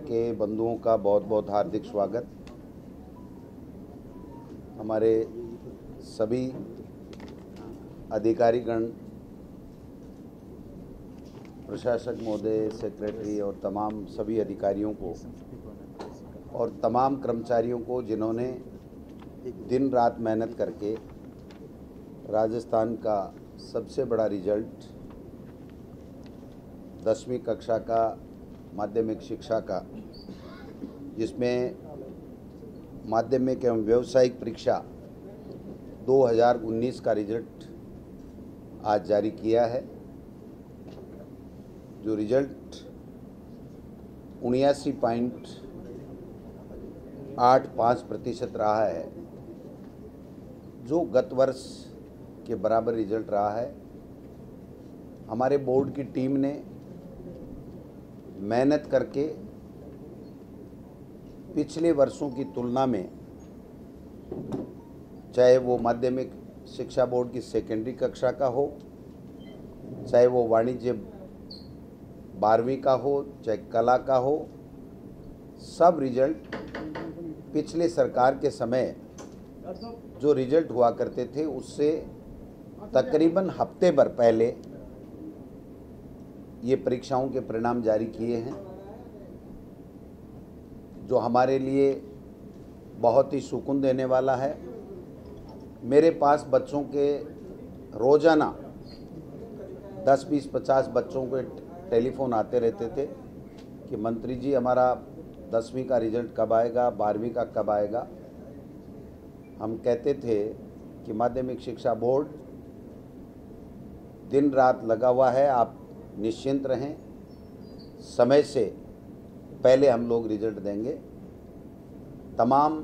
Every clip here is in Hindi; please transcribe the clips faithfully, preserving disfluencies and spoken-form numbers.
के बंधुओं का बहुत बहुत हार्दिक स्वागत। हमारे सभी अधिकारीगण, प्रशासक महोदय, सेक्रेटरी और तमाम सभी अधिकारियों को और तमाम कर्मचारियों को जिन्होंने दिन रात मेहनत करके राजस्थान का सबसे बड़ा रिजल्ट दसवीं कक्षा का माध्यमिक शिक्षा का, जिसमें माध्यमिक एवं व्यावसायिक परीक्षा दो हज़ार उन्नीस का रिजल्ट आज जारी किया है। जो रिजल्ट उन्यासी पॉइंट आठ पाँच प्रतिशत रहा है, जो गत वर्ष के बराबर रिजल्ट रहा है। हमारे बोर्ड की टीम ने मेहनत करके पिछले वर्षों की तुलना में, चाहे वो माध्यमिक शिक्षा बोर्ड की सेकेंडरी कक्षा का हो, चाहे वो वाणिज्य बारहवीं का हो, चाहे कला का हो, सब रिजल्ट पिछले सरकार के समय जो रिजल्ट हुआ करते थे उससे तकरीबन हफ्ते भर पहले ये परीक्षाओं के परिणाम जारी किए हैं, जो हमारे लिए बहुत ही सुकून देने वाला है। मेरे पास बच्चों के रोज़ाना दस बीस पचास बच्चों के टेलीफोन आते रहते थे कि मंत्री जी हमारा दसवीं का रिजल्ट कब आएगा, बारहवीं का कब आएगा। हम कहते थे कि माध्यमिक शिक्षा बोर्ड दिन रात लगा हुआ है, आप निश्चिंत रहें, समय से पहले हम लोग रिजल्ट देंगे। तमाम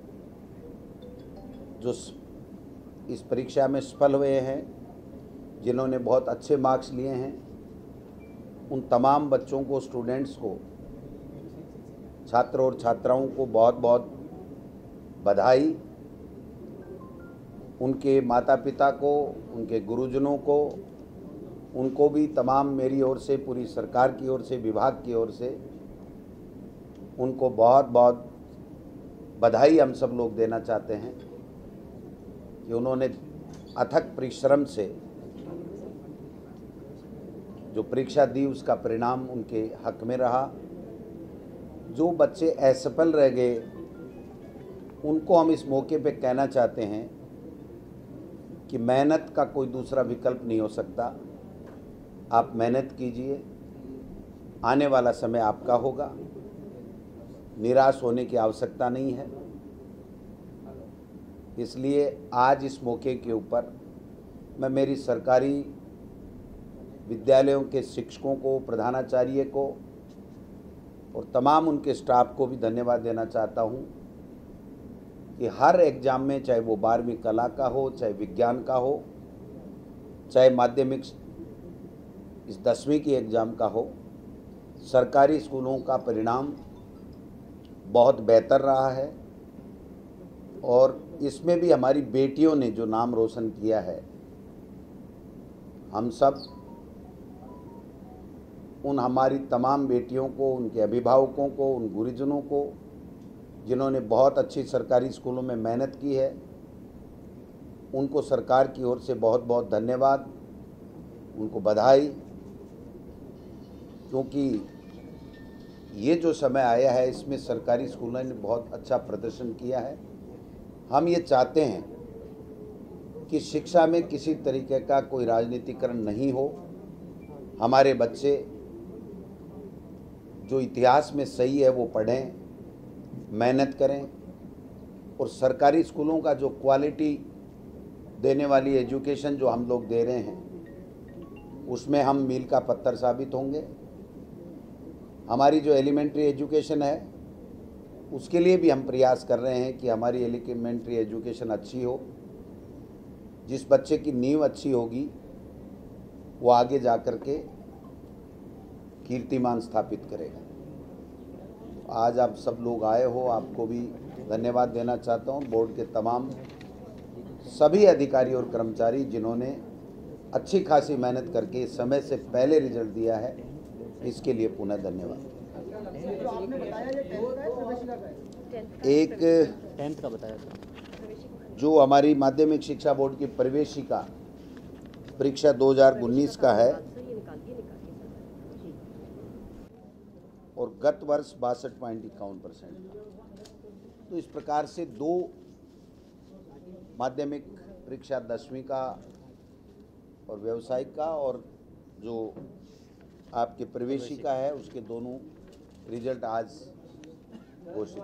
जो इस परीक्षा में सफल हुए हैं, जिन्होंने बहुत अच्छे मार्क्स लिए हैं, उन तमाम बच्चों को, स्टूडेंट्स को, छात्र और छात्राओं को बहुत बहुत बधाई। उनके माता पिता को, उनके गुरुजनों को, उनको भी तमाम मेरी ओर से, पूरी सरकार की ओर से, विभाग की ओर से उनको बहुत बहुत बधाई हम सब लोग देना चाहते हैं कि उन्होंने अथक परिश्रम से जो परीक्षा दी उसका परिणाम उनके हक में रहा। जो बच्चे असफल रह गए उनको हम इस मौके पे कहना चाहते हैं कि मेहनत का कोई दूसरा विकल्प नहीं हो सकता। आप मेहनत कीजिए, आने वाला समय आपका होगा, निराश होने की आवश्यकता नहीं है। इसलिए आज इस मौके के ऊपर मैं मेरी सरकारी विद्यालयों के शिक्षकों को, प्रधानाचार्य को और तमाम उनके स्टाफ को भी धन्यवाद देना चाहता हूँ कि हर एग्ज़ाम में, चाहे वो बारहवीं कला का हो, चाहे विज्ञान का हो, चाहे माध्यमिक इस दसवीं की एग्ज़ाम का हो, सरकारी स्कूलों का परिणाम बहुत बेहतर रहा है। और इसमें भी हमारी बेटियों ने जो नाम रोशन किया है, हम सब उन हमारी तमाम बेटियों को, उनके अभिभावकों को, उन गुरुजनों को जिन्होंने बहुत अच्छी सरकारी स्कूलों में मेहनत की है, उनको सरकार की ओर से बहुत बहुत धन्यवाद, उनको बधाई। क्योंकि ये जो समय आया है इसमें सरकारी स्कूलों ने बहुत अच्छा प्रदर्शन किया है। हम ये चाहते हैं कि शिक्षा में किसी तरीके का कोई राजनीतिकरण नहीं हो। हमारे बच्चे जो इतिहास में सही है वो पढ़ें, मेहनत करें और सरकारी स्कूलों का जो क्वालिटी देने वाली एजुकेशन जो हम लोग दे रहे हैं उसमें हम मील का पत्थर साबित होंगे। हमारी जो एलिमेंट्री एजुकेशन है उसके लिए भी हम प्रयास कर रहे हैं कि हमारी एलिमेंट्री एजुकेशन अच्छी हो। जिस बच्चे की नींव अच्छी होगी वो आगे जा कर के कीर्तिमान स्थापित करेगा। आज आप सब लोग आए हो, आपको भी धन्यवाद देना चाहता हूँ। बोर्ड के तमाम सभी अधिकारी और कर्मचारी जिन्होंने अच्छी खासी मेहनत करके समय से पहले रिजल्ट दिया है, इसके लिए पुनः धन्यवाद। जो आपने बताया ये टेंथ का है प्रवेशिका का है? एक टेंथ का बताया था। जो हमारी माध्यमिक शिक्षा बोर्ड की प्रवेशिका परीक्षा दो हज़ार उन्नीस का है और गत वर्ष बासठ पॉइंट इक्यावन परसेंट। तो इस प्रकार से दो माध्यमिक परीक्षा दसवीं का और व्यावसायिक का और जो आपके प्रवेशिका है उसके दोनों रिजल्ट आज घोषित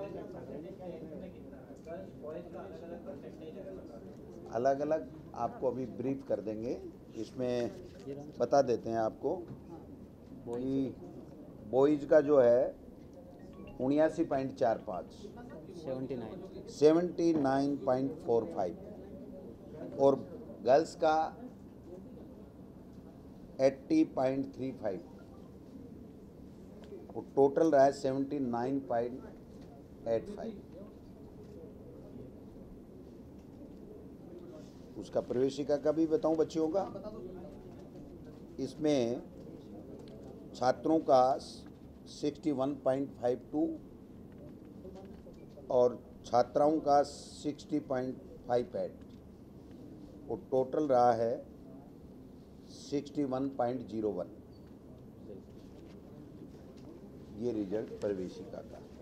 अलग अलग आपको अभी ब्रीफ कर देंगे। इसमें बता देते हैं आपको कि बॉयज़ का जो है उन्यासी पॉइंट चार पाँच seventy nine seventy nine point four five और गर्ल्स का एट्टी पॉइंट थ्री फाइव और टोटल रहा है seventy nine point eight five. उसका प्रवेशिका का भी बताऊं बच्चियों का, इसमें छात्रों का sixty one point five two और छात्राओं का सिक्सटी पॉइंट फाइव एट और टोटल रहा है sixty one point zero one. ये रिजल्ट प्रवेशिका का।